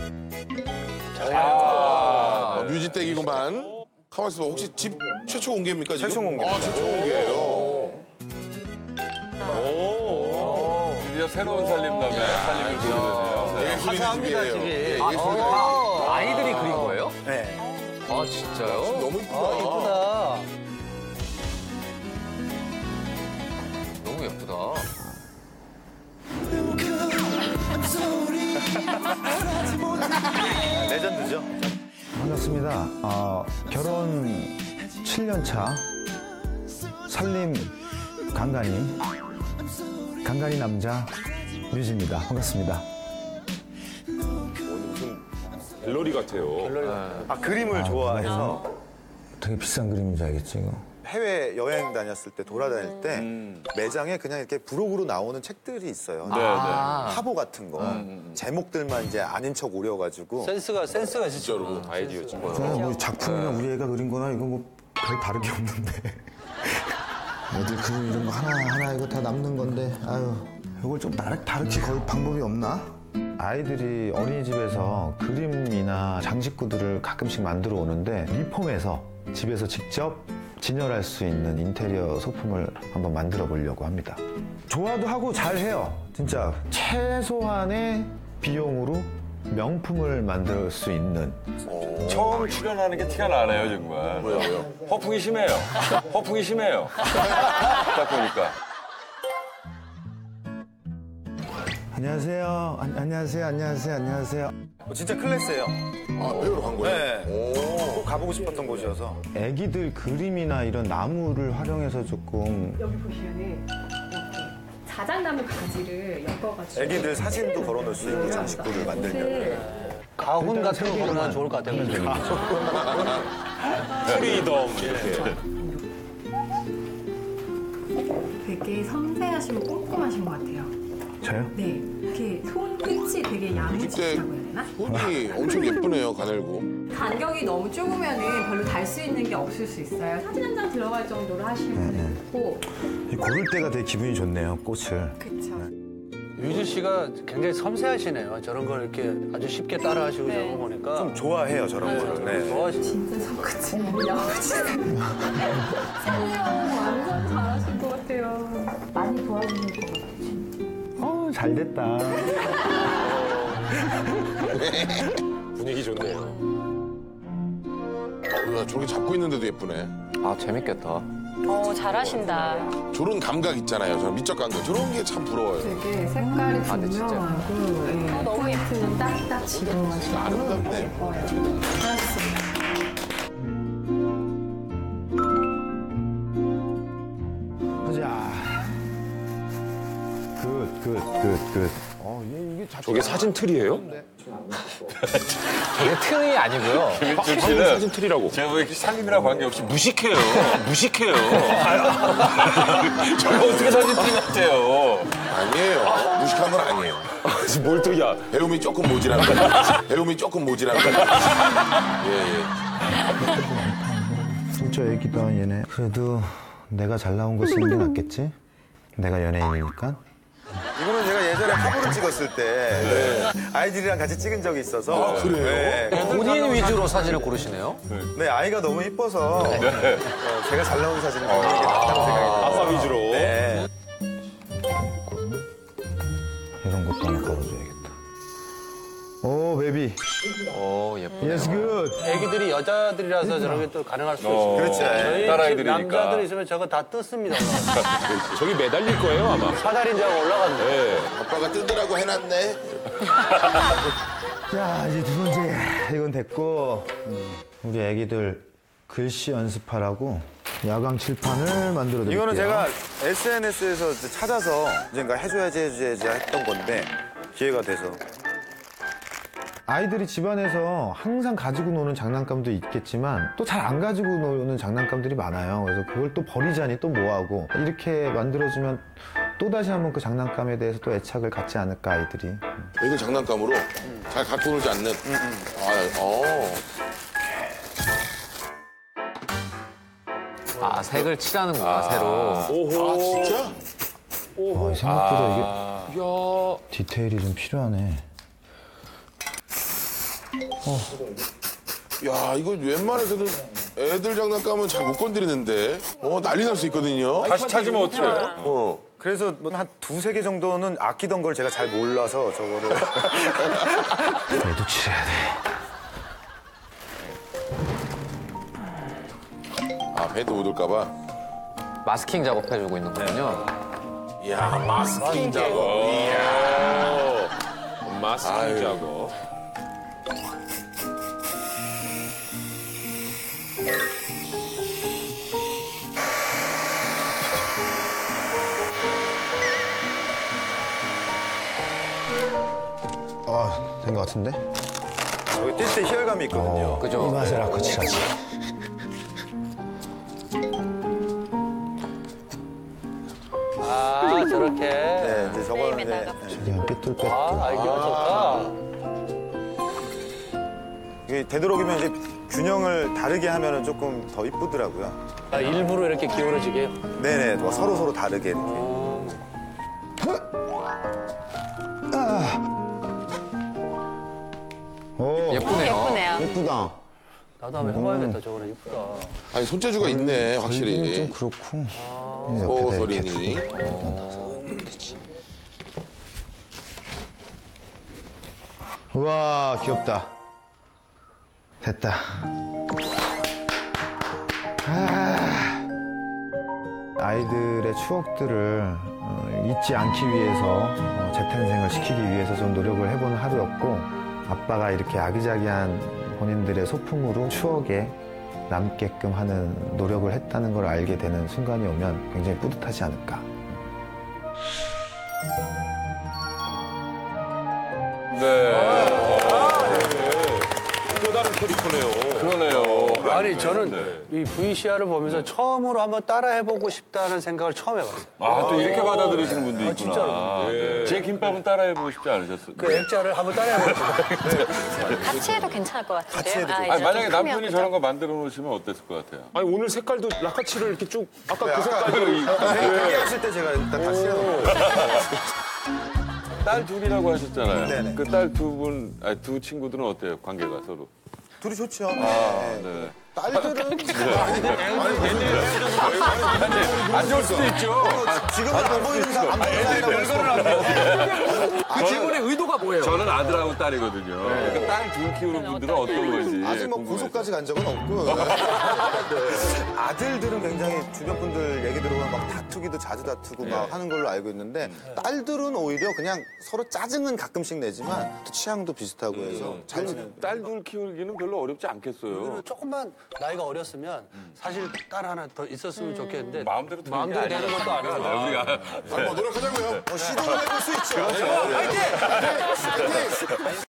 뮤지땡이구만. 가만있어 봐. 혹시 집 최초 공개입니까 지금? 최초 공개. 아, 최초 공개예요. 드디어 새로운 살림남의 살림을 보여주세요. 예술인 집이에요. 집이. 아이들이 그린 거예요? 네. 아, 진짜요? 너무 이쁘다. 예쁘다. 너무 예쁘다. 레전드죠? 반갑습니다. 결혼 7년 차 살림 간간이 남자 뮤지입니다. 반갑습니다. 무슨 갤러리 같아요. 아, 그림을 좋아해서 되게 비싼 그림인지 알겠지, 이거? 해외 여행 다녔을 때 돌아다닐 때 매장에 그냥 이렇게 부록으로 나오는 책들이 있어요. 네, 네. 화보 같은 거. 제목들만 이제 아닌 척 오려가지고. 센스가 진짜로. 아이디어 찍어요. 그냥 뭐 작품이나 우리 애가 그린 거나 이거 뭐 별 다르게 없는데. 애들 그림 이런 거 하나하나 이거 다 남는 건데, 아유. 이걸 좀 다르게 걸 방법이 없나? 아이들이 어린이집에서 그림이나 장식구들을 가끔씩 만들어 오는데 리폼해서 집에서 직접 진열할 수 있는 인테리어 소품을 한번 만들어 보려고 합니다. 좋아도 하고 잘해요. 진짜 최소한의 비용으로 명품을 만들 수 있는. 처음 출연하는 게 티가 나네요, 정말. 왜요? 허풍이 심해요. 허풍이 심해요. 딱 보니까. 안녕하세요. 안녕하세요. 진짜 클래스예요. 아, 배우러 간 거예요? 네. 오. 꼭 가보고 싶었던 곳이어서. 애기들 그림이나 이런 나무를 활용해서 조금 여기 보시면은 이렇게 자작나무 가지를 엮어가지고 애기들 사진도 걸어놓을 수 있는 장식구를 만들면. 가훈 같은 거 보면 좋을 것 같아요. 프리덤 이렇게. 되게 섬세하시고 꼼꼼하신 것 같아요. 저요? 네, 이렇게 손끝이 되게 야무지시다고 해야 되나? 손이 엄청 예쁘네요, 가늘고. 간격이 너무 좁으면은 별로 달 수 있는 게 없을 수 있어요. 사진 한 장 들어갈 정도로 하시는 분이 있고. 고를 때가 되게 기분이 좋네요, 꽃을. 그쵸. 유주 씨가 굉장히 섬세하시네요. 저런 걸 이렇게 아주 쉽게 따라하시고 저런 거 보니까. 좀 좋아해요, 저런 거를. 네. 좋아하시네. 진짜 손끝이 너무 야무지세요. 완전 잘하실 것 같아요. 많이 도와주실 것 같아요. 잘 됐다. 분위기 좋네요. 야, 저렇게 잡고 있는데도 예쁘네. 아, 재밌겠다. 잘하신다. 저런 감각 있잖아요. 저런 미적 감각. 저런 게 참 부러워요. 되게 색깔이 분명하고 너무 포인트는 딱딱 집어가지고 아름답네. 예뻐요. 잘하셨습니다. 보자. 굿. 이게 저게 사진 틀이에요? 저게 틀이 아니고요. 사진 틀이라고. 제가 왜 살림이랑 관계없이 무식해요. 무식해요. 저거 어떻게 사진 틀 같아요. 아니에요. 무식한 건 아니에요. 뭘 또, 야. 배움이 조금 모자란 거. 예. 진짜 애기다, 얘네. 그래도 내가 잘 나온 거 쓰는 게 낫겠지? 내가 연예인이니까. 이거는 제가 예전에 화보를 찍었을 때 아이들이랑 같이 찍은 적이 있어서. 아, 그래요? 네. 본인 위주로 사진을 고르시네요. 네, 아이가 너무 이뻐서 제가 잘 나온 사진을 찍는 게 낫다고 생각이 들어요. 아빠 위주로. 네. 이런 것도 하나 걸어줘야겠다. 오, 베이비. 오, 예쁘다. Yes, good. 애기들이 여자들이라서 저렇게 또 가능할 수 있어요. 그렇지. 저희 집 딸아이들이니까. 남자들 있으면 저거 다 뜯습니다. 저기 매달릴 거예요, 아마. 사다리인자가 올라간대. 네. 아빠가 뜯으라고 해놨네. 자, 이제 두 번째. 이건 됐고. 우리 애기들 글씨 연습하라고 야광 칠판을 만들어 드릴게요. 이거는 제가 SNS에서 찾아서 언젠가 해줘야지 했던 건데 기회가 돼서. 아이들이 집안에서 항상 가지고 노는 장난감도 있겠지만 또 잘 안 가지고 노는 장난감들이 많아요. 그래서 그걸 또 버리자니 또 뭐하고 이렇게 만들어주면 또다시 한번 그 장난감에 대해서 또 애착을 갖지 않을까, 아이들이. 이걸 장난감으로 잘 갖고 놀지 않는. 아, 색을 칠하는구나, 새로. 아, 진짜? 생각보다 이게 디테일이 좀 필요하네. 야, 이거 웬만해서는 애들 장난감은 잘 못 건드리는데. 난리 날 수 있거든요. 다시 찾으면 어떡해? 그래서 뭐 한 두세 개 정도는 아끼던 걸 제가 잘 몰라서 저거를. 얘도 칠해야 돼. 배도 못 올까봐. 마스킹 작업해주고 있는 거군요. 이야, 마스킹 작업. 마스킹 작업. 된 것 같은데? 저기 뛸 때 희열감이 있거든요. 이 그죠? 맛을 갖고 칠하지. 아, 저렇게. 네, 이제 저거는 이제 그냥 삐뚤빼뚤. 아, 아이디어 좋다. 이게 되도록이면 이제 균형을 다르게 하면은 조금 더 이쁘더라고요. 아, 일부러 이렇게 기울어지게. 네네, 뭐 서로 다르게 이렇게. 오, 예쁘네요. 예쁘네요. 예쁘다. 나도 한번 해봐야겠다. 저거는 이쁘다. 아니, 손재주가 있네, 이건 확실히. 좀 그렇고. 오, 옆에다 이렇게 소린이. 우와, 귀엽다. 됐다. 아이들의 추억들을 잊지 않기 위해서 재탄생을 시키기 위해서 좀 노력을 해보는 하루였고, 아빠가 이렇게 아기자기한 본인들의 소품으로 추억에 남게끔 하는 노력을 했다는 걸 알게 되는 순간이 오면 굉장히 뿌듯하지 않을까. 또 다른 캐릭터네요. 그러네요. 아니, 저는 이 VCR을 보면서 처음으로 한번 따라해보고 싶다는 생각을 처음 해봤어요. 아, 또 이렇게 받아들이시는 분도 있구나. 진짜로. 네. 제 김밥은 따라해보고 싶지 않으셨어요? 그 액자를 한번 따라해보고 싶어요. 같이 해도 괜찮을 것 같은데요. 같이 해도 좋아요. 아니, 아이들 만약에 좀 남편이 크면 저런 거 만들어 놓으시면 어땠을 것 같아요? 아니 오늘 색깔도 라카치를 이렇게 쭉 아까 그 색깔로 얘기하실 때 제가 일단 다시 해놓은 딸 둘이라고 하셨잖아요. 네네. 그 딸 두 친구들은 어때요? 관계가 서로? 둘이 좋죠. 네. 딸들은 안 좋을 수도 있죠. 지금은 안 보이는 사이라고 해서 그 질문의 의도가 뭐예요? 저는 아들하고 딸이거든요. 그러니까 딸 둘 키우는 분들은 어떤 건지. 아직 뭐 궁금해서. 고소까지 간 적은 없고. 아들들은 굉장히 주변 분들 얘기 들어보면 막 다투기도 자주 다투고 막 하는 걸로 알고 있는데 딸들은 오히려 그냥 서로 짜증은 가끔씩 내지만 또 취향도 비슷하고 해서 잘 지내요. 딸 둘 키우기는 별로 어렵지 않겠어요. 조금만 나이가 어렸으면 사실 딸 하나 더 있었으면 좋겠는데 마음대로 되는 것도 아니고. 우리가 뭐 노력하자고요. 시도를 해볼 수 있죠. 그렇죠.